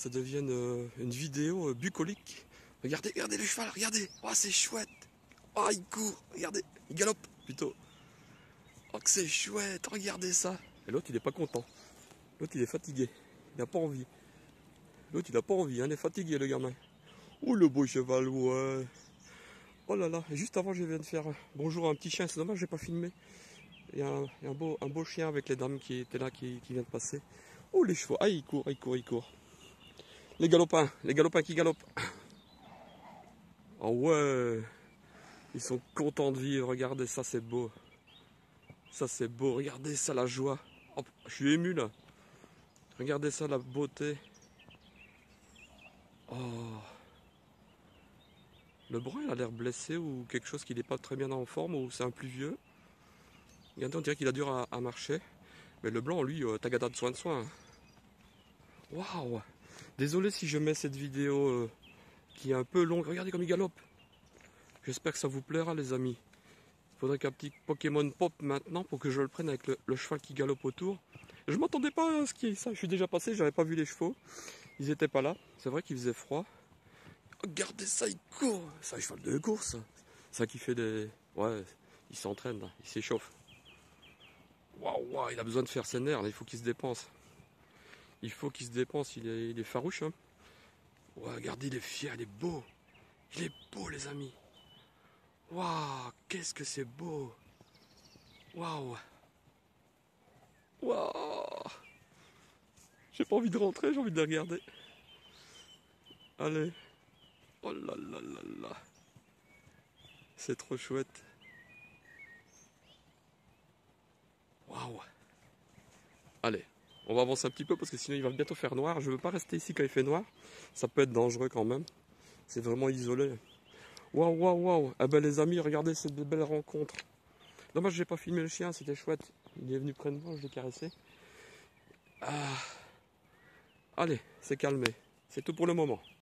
ça devienne une vidéo bucolique. Regardez, regardez le cheval, regardez. Oh, c'est chouette. Oh, il court, regardez. Il galope plutôt. Oh, que c'est chouette, regardez ça. Et l'autre, il est pas content. L'autre, il est fatigué. Il n'a pas envie. L'autre, il n'a pas envie, hein, il est fatigué, le gamin. Oh, le beau cheval, ouais. Oh là là, et juste avant, je viens de faire bonjour à un petit chien. C'est dommage, j'ai pas filmé. Il y a un beau chien avec les dames qui étaient là, qui vient de passer. Oh, les chevaux. Ah, il court, il court, il court. Les galopins qui galopent. Oh ouais, ils sont contents de vivre. Regardez ça, c'est beau. Ça, c'est beau. Regardez ça, la joie. Oh, je suis ému là. Regardez ça, la beauté. Oh. Le brun, il a l'air blessé ou quelque chose qui n'est pas très bien en forme ou c'est un plus vieux. Regardez, on dirait qu'il a dur à marcher. Mais le blanc, lui, tagada de soin. Waouh. Désolé si je mets cette vidéo qui est un peu longue. Regardez comme il galope. J'espère que ça vous plaira, les amis. Il faudrait qu'un petit Pokémon pop maintenant pour que je le prenne avec le cheval qui galope autour. Je m'attendais pas à ce qu'il y ait ça. Je suis déjà passé, j'avais pas vu les chevaux. Ils étaient pas là. C'est vrai qu'il faisait froid. Regardez ça, il court. C'est un cheval de course. C'est ça qui fait des... Ouais, il s'entraîne, là. Il s'échauffe. Waouh, waouh, il a besoin de faire ses nerfs, là. Il faut qu'il se dépense. Il faut qu'il se dépense, il est farouche. Hein. Ouais, regardez, il est fier, il est beau. Il est beau, les amis. Waouh, qu'est-ce que c'est beau. Waouh. Waouh. J'ai pas envie de rentrer, j'ai envie de les regarder. Allez. Oh là là là là. C'est trop chouette. Waouh. Allez, on va avancer un petit peu parce que sinon il va bientôt faire noir. Je veux pas rester ici quand il fait noir. Ça peut être dangereux quand même. C'est vraiment isolé. Waouh, waouh, waouh. Eh ben les amis, regardez cette belle rencontre. Dommage, j'ai pas filmé le chien, c'était chouette. Il est venu près de moi, je l'ai caressé. Ah. Allez, c'est calmé. C'est tout pour le moment.